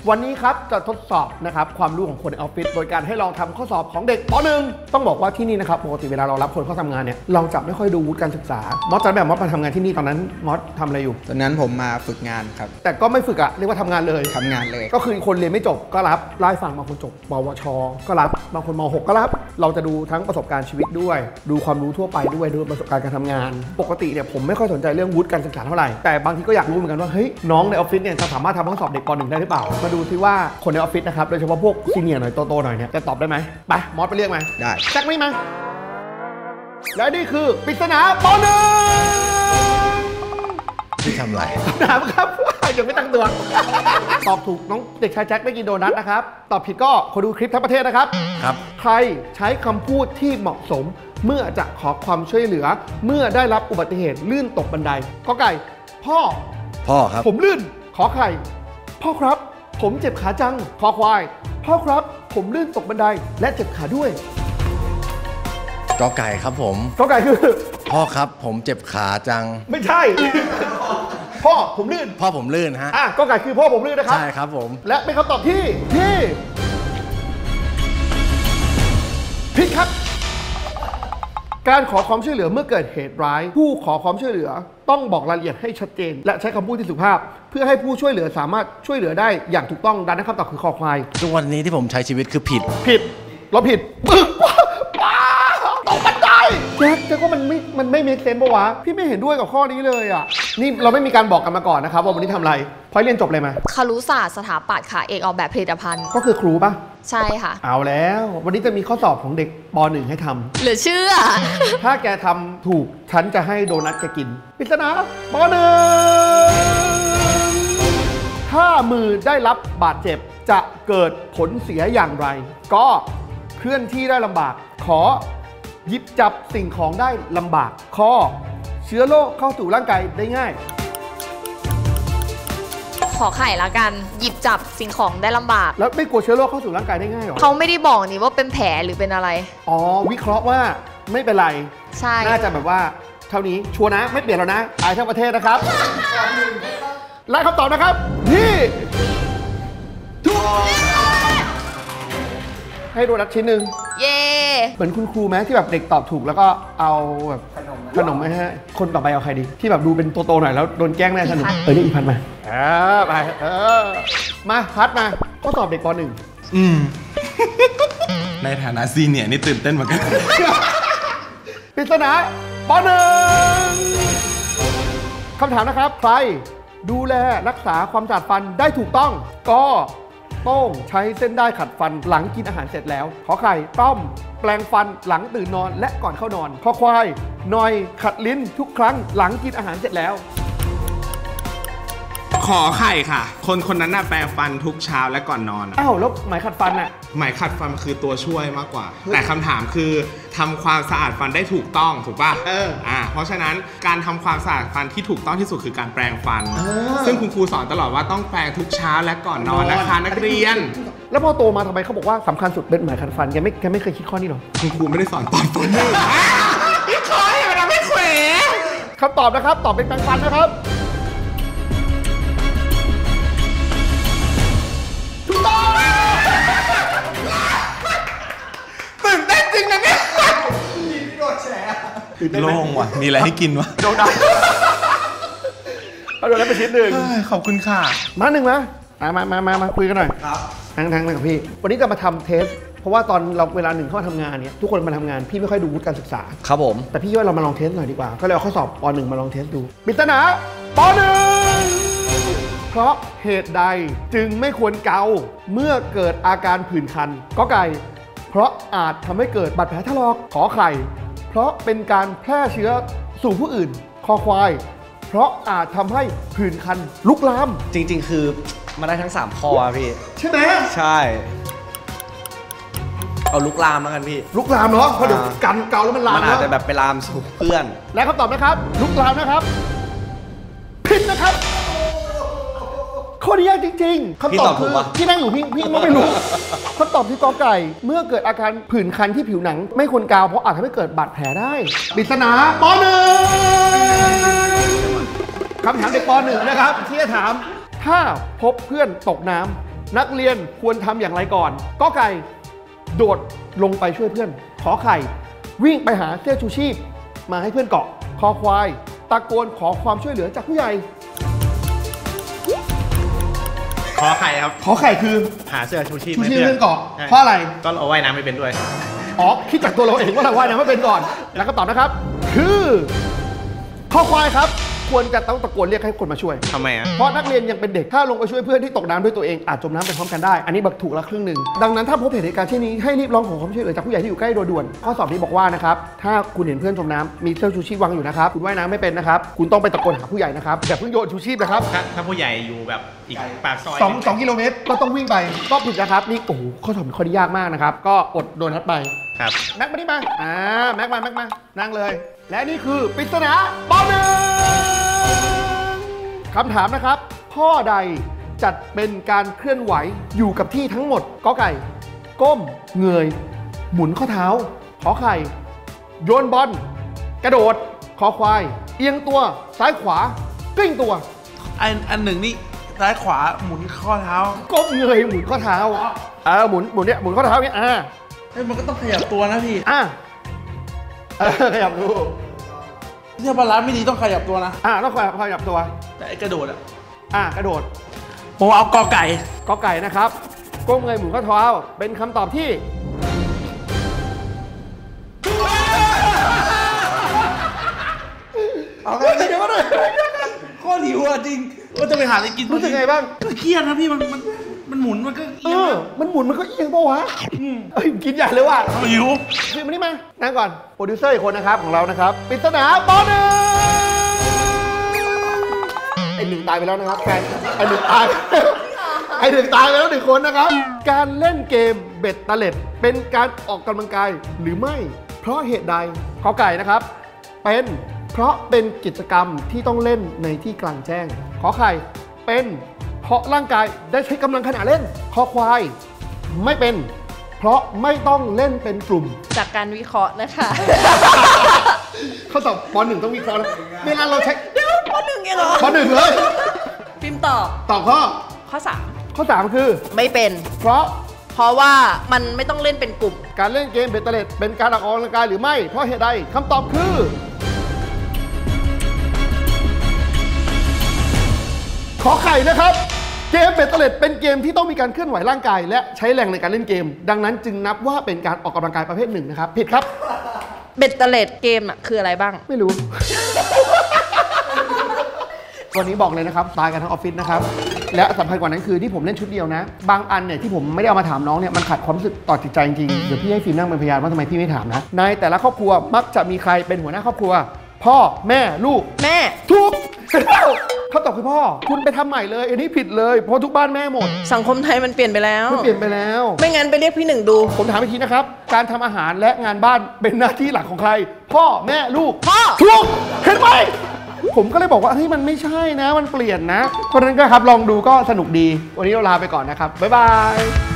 วันนี้ครับจะทดสอบนะครับความรู้ของคนในออฟฟิศโดยการให้ลองทำข้อสอบของเด็กป .1 ต้องบอกว่าที่นี่นะครับปกติเวลาเรารับคนเข้าทำงานเนี่ยเราจะไม่ค่อยดูวุฒิการศึกษามอสจำแบบมอสมาทำงานที่นี่ตอนนั้นมอสทำอะไรอยู่ตอนนั้นผมมาฝึกงานครับแต่ก็ไม่ฝึกอะเรียกว่าทำงานเลยก็คือคนเรียนไม่จบก็รับไล่ฟังบางคนจบปวชก็รับบางคนม.6 ก็รับเราจะดูทั้งประสบการณ์ชีวิตด้วยดูความรู้ทั่วไปด้วยดูประสบการณ์การทำงานปกติเนี่ยผมไม่ค่อยสนใจเรื่องวุฒิการศึกษาเท่าไหร่แต่บางทีก็อยากรู้เหมือนกันว่าเฮ้ยน้องในออฟฟิศเนี่ยจะสามารถทำข้อสอบเด็กป .1 ได้หรือเปล่ามาดูซิว่าคนในออฟฟิศนะครับโดยเฉพาะพวกซีเนียร์หน่อยโตๆหน่อยเนี่ยจะตอบได้ไหมไปมอสไปเรียกมาได้แจ็คไม่มาและนี่คือปริศนาป .1 ที่ทำไรถามครับยังไม่ตั้งตัวตอบถูกน้องเด็กชายแจ็คได้กินโดนัทนะครับตอบผิดก็คนดูคลิปทั้งประเทศนะครับใครใช้คำพูดที่เหมาะสมเมื่อจะขอความช่วยเหลือเมื่อได้รับอุบัติเหตุลื่นตกบันไดกอไก่พ่อครับผมลื่นขอไข่พ่อครับผมเจ็บขาจังคอควายพ่อครับผมลื่นตกบันไดและเจ็บขาด้วยกอไก่ครับผมกอไก่คือพ่อครับผมเจ็บขาจังไม่ใช่พ่อผมลื่นฮะกอไก่คือพ่อผมลื่นนะครับใช่ครับผมและเป็นคำตอบที่ผิดครับการขอความช่วยเหลือเมื่อเกิดเหตุร้ายผู้ขอความช่วยเหลือต้องบอกรายละเอียดให้ชัดเจนและใช้คำพูดที่สุภาพเพื่อให้ผู้ช่วยเหลือสามารถช่วยเหลือได้อย่างถูกต้องดังนั้นคำตอบคือคอควายทุกวันนี้ที่ผมใช้ชีวิตคือผิดเราผิดตกบันไดแจ็คว่ามันไม่เมคเซนส์ปะวะพี่ไม่เห็นด้วยกับข้อนี้เลยอ่ะนี่เราไม่มีการบอกกันมาก่อนนะครับว่าวันนี้ทำอะไรพอยเรียนจบอะไรมาครุศาสตร์สถาปัตย์ค่ะเอกออกแบบผลิตภัณฑ์ก็คือครูปะใช่ค่ะเอาแล้ววันนี้จะมีข้อสอบของเด็กป .1 ให้ทำเหลือเชื่อถ้าแกทำถูกฉันจะให้โดนัทแกกินปริศนาป .1 ถ้ามือได้รับบาดเจ็บจะเกิดผลเสียอย่างไรก็เคลื่อนที่ได้ลำบากขอหยิบจับสิ่งของได้ลำบากข้อเชื้อโรคเข้าสู่ร่างกายได้ง่ายขอไข่ละกันหยิบจับสิ่งของได้ลำบากแล้วไม่กลัวเชื้อโรคเข้าสู่ร่างกายได้ง่ายหรอเขาไม่ได้บอกนี่ว่าเป็นแผลหรือเป็นอะไรอ๋อวิเคราะห์ว่าไม่เป็นไรใช่น่าจะแบบว่าเท่านี้ชัวร์นะไม่เปลี่ยนแล้วนะอายทั้งประเทศนะครับและคำตอบนะครับที่ถูกให้โดนัทชิ้นหนึ่งเย่เหมือนคุณครูไหมที่แบบเด็กตอบถูกแล้วก็เอาแบบขนมไหมฮะคนต่อไปเอาใครดีที่แบบดูเป็นโตๆหน่อยแล้วโดนแกล้งแน่สนุกเรียกอีพันมาไปมาพัดมาก็ตอบเด็กป .1 ในฐานะซีเนียร์นี่ตื่นเต้นเหมือนกันปริศนาป .1 คำถามนะครับใครดูแลรักษาความสะอาดฟันได้ถูกต้องก็ต้องใช้เส้นได้ขัดฟันหลังกินอาหารเสร็จแล้วขอไข่ต้อมแปรงฟันหลังตื่นนอนและก่อนเข้านอนขอควายนอยขัดลิ้นทุกครั้งหลังกินอาหารเสร็จแล้วขอไข่ค่ะคนนั้นน่ะแปรงฟันทุกเช้าและก่อนนอนอ้าวแล้วไหมขัดฟันน่ะไหมขัดฟันคือตัวช่วยมากกว่าแต่คำถามคือทำความสะอาดฟันได้ถูกต้องถูกป่ะเพราะฉะนั้นการทำความสะอาดฟันที่ถูกต้องที่สุดคือการแปรงฟันซึ่งคุณครูสอนตลอดว่าต้องแปรงทุกเช้าและก่อนนอนนะคะนักเรียนแล้วพอโตมาทำไมเขาบอกว่าสำคัญสุดเป็นไหมขัดฟันแกไม่เคยคิดข้อนี้หรอคุณครูไม่ได้สอนตอนต้นพี่คอยมันไม่เขวคำตอบนะครับตอบเป็นแปรงฟันนะครับตื่นเต้นจริงนะเนี่ยโล่งว่ะมีอะไรให้กินวะโดนัทเอาโดนัทไปชิ้นหนึ่งขอบคุณค่ะมาหนึ่งมาคุยกันหน่อยครับทั้งกับพี่วันนี้จะมาทำเทสเพราะว่าตอนเราเวลาหนึ่งเข้ามาทำงานเนี่ยทุกคนมาทำงานพี่ไม่ค่อยดูวุฒิการศึกษาครับผมแต่พี่ว่าเรามาลองเทสหน่อยดีกว่าก็เลยเอาข้อสอบป .1 มาลองเทสดูปริศนาป .1 เพราะเหตุใดจึงไม่ควรเกาเมื่อเกิดอาการผื่นคันกอไก่เพราะอาจทำให้เกิดบาดแผลถลอกขอไข่เพราะเป็นการแพร่เชื้อสู่ผู้อื่นคอควายเพราะอาจทำให้ผื่นคันลุกลามจริงๆคือมาได้ทั้ง3ข้อพี่ใช่ไหมใช่เอาลุกลามแล้วกันพี่ลุกลามเนาะเพราะเดี๋ยวกันเกาแล้วมันลามมันอาจจะแบบไปลามสู่เพื่อนและคำตอบนะครับลุกลามนะครับผิดนะครับข้อนี้ยากจริงๆคำตอบคือที่นั่งอยู่พี่ไม่รู้คำตอบที่กอไก่เมื่อเกิดอาการผื่นคันที่ผิวหนังไม่ควรกาวเพราะอาจทำให้เกิดบาดแผลได้ปริศนาป .1 คำถามเด็กป .1 นะครับที่จะถามถ้าพบเพื่อนตกน้ำนักเรียนควรทำอย่างไรก่อนกอไก่โดดลงไปช่วยเพื่อนขอไข่วิ่งไปหาเสื้อชูชีพมาให้เพื่อนเกาะคอควายตะโกนขอความช่วยเหลือจากผู้ใหญ่ขอไข่ครับขอไข่คือหาเสื้อชูชีพชูให้ชีพเพื่เพื่ออน นเกาะเพราะอะไรก็เราว่ายน้ำไม่เป็นด้วยอ๋อคิดจากตัวเราเองว่าเราว่ายน้ำไม่เป็นก่อนแล้วก็ตอบนะครับคือข้อควายครับควรจะต้องตะโกนเรียกให้คนมาช่วยทำไมอ่ะเพราะนักเรียนยังเป็นเด็กถ้าลงไปช่วยเพื่อนที่ตกน้ำด้วยตัวเองอาจจมน้ำไปพร้อมกันได้อันนี้บักถูกละครึ่งหนึ่งดังนั้นถ้าพบเหตุการณ์เช่นนี้ให้รีบร้องขอความช่วยเหลือจากผู้ใหญ่ที่อยู่ใกล้โดยด่วนข้อสอบนี้บอกว่านะครับถ้าคุณเห็นเพื่อนจมน้ำมีเสื้อชูชีพวางอยู่นะครับคุณว่ายน้ำไม่เป็นนะครับคุณต้องไปตะโกนหาผู้ใหญ่นะครับอย่าเพิ่งโยนชูชีพนะครับถ้าผู้ใหญ่อยู่แบบอีกปากซอย 2 กิโลเมตรก็ต้องวิ่งไปก็ผิดนะครับนี่โอ้โหข้อสอบข้อที่ยากมากนะครับก็อดโดนนัดไปครับแม็กมานี่มาแม็กมานั่งเลยและนี่คือปริศนาป .1 คำถามนะครับข้อใดจัดเป็นการเคลื่อนไหวอยู่กับที่ทั้งหมดกอไก่ก้มเงยหมุนข้อเท้าขอไข่โยนบอลกระโดดคอควายเอียงตัวซ้ายขวากลิ้งตัวอันหนึ่งนี่ซ้ายขวาหมุนข้อเท้าก้มเงยหมุนข้อเท้าหมุนเนี่ยหมุนข้อเท้าเนี่ยเฮ้ยมันก็ต้องขยับตัวนะพี่ขยับดูถ้าบาลานซ์ไม่ดีต้องขยับตัวนะต้องขยับตัวแต่ไอ้กระโดดอะกระโดดผมเอากอไก่กอไก่นะครับก้มเงยหมุนข้อเท้าเป็นคำตอบที่เอาไงเดี๋ยวก็ได้ข้อหิวอะจริงว่าจะไปหาอะไรกินรู้สึกไงบ้างก็เครียดนะพี่มันหมุนมันก็เอียงนะมันหมุนมันก็เอียงปะวะกินใหญ่เลยว่ะหิวมานี่มานั่งก่อนโปรดิวเซอร์อีกคนนะครับของเรานะครับปริศนาป .1 ไอ้หนึ่งตายไปแล้วนะครับแฟนไอ้หนึ่งตายไอ้หนึ่งตายไปแล้ว1 คนนะครับการเล่นเกมเบ็ดตะเล็ดเป็นการออกกำลังกายหรือไม่เพราะเหตุใดขอไก่นะครับเป็นเพราะเป็นกิจกรรมที่ต้องเล่นในที่กลางแจ้งขอไข่เป็นเพราะร่างกายได้ใช้กำลังขณะเล่นคอควายไม่เป็นเพราะไม่ต้องเล่นเป็นกลุ่มจากการวิเคราะห์นะคะข้อสอบป .1 ต้องวิเคราะห์นะเวลาเราใช้เดี๋ยวป .1 เองเหรอป .1 เลยพิมพ์ตอบตอบข้อข้อข้อ 3 คือ 3 ไม่เป็นเพราะเพราะว่ามันไม่ต้องเล่นเป็นกลุ่มการเล่นเกมเบ็ดเตล็ดเป็นการออกกำลังกายหรือไม่เพราะเหตุใดคำตอบคือขอไข่นะครับเกมเบ็ดเตล็ดเป็นเกมที่ต้องมีการเคลื่อนไหวร่างกายและใช้แรงในการเล่นเกม ดังนั้นจึงนับว่าเป็นการออกกำลังกายประเภทหนึ่งนะครับผิดครับเบ็ดเตล็ดเกมอะคืออะไรบ้างไม่รู้ วันนี้บอกเลยนะครับตายกันทั้งออฟฟิศนะครับและสำคัญกว่านั้นคือที่ผมเล่นชุดเดียวนะบางอันเนี่ยที่ผมไม่ได้เอามาถามน้องเนี่ยมันขัดความรู้สึกต่อจิตใจจริงๆเดี๋ยวพี่ให้ฟิล์มนั่งเป็นพยานว่าทำไมพี่ไม่ถามนะในแต่ละครอบครัวมักจะมีใครเป็นหัวหน้าครอบครัว พ่อแม่ลูกแม่ถูกเขาตอบคือพ่อคุณไปทำใหม่เลยอันนี้ผิดเลยเพราะทุกบ้านแม่หมดสังคมไทยมันเปลี่ยนไปแล้วมันเปลี่ยนไปแล้วไม่งั้นไปเรียกพี่หนึ่งดูผมถามอีกทีนะครับการทำอาหารและงานบ้านเป็นหน้าที่หลักของใคร พ่อแม่ลูกพ่อถูกเห็นไหมผมก็เลยบอกว่าเฮ้ยมันไม่ใช่นะมันเปลี่ยนนะเพราะฉะนั้นก็ครับลองดูก็สนุกดีวันนี้เราลาไปก่อนนะครับบ๊ายบาย